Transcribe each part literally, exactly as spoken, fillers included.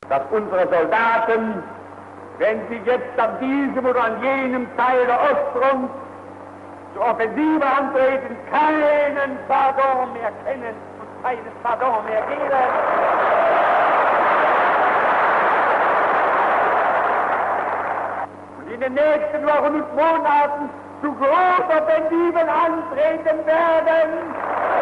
dass unsere Soldaten, wenn sie jetzt an diesem oder an jenem Teil der Ostfront zur Offensive antreten, keinen Pardon mehr kennen und keines Pardon mehr geben. Und in den nächsten Wochen und Monaten zu Großoffensiven antreten werden.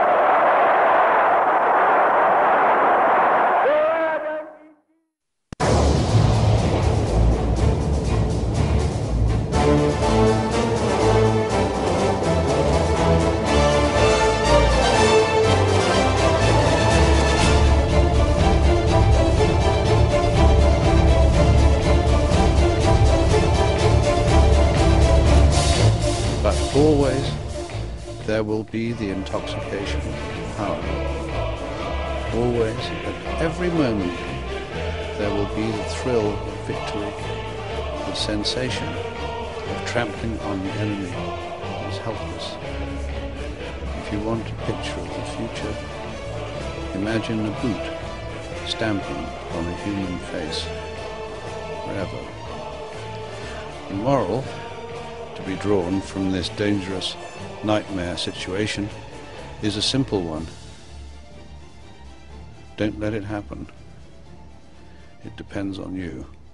Always there will be the intoxication of power. Always, at every moment, there will be the thrill of victory, the sensation of trampling on the enemy who is helpless. If you want a picture of the future, imagine a boot stamping on a human face, forever. The moral to be drawn from this dangerous nightmare situation is a simple one. Don't let it happen. It depends on you.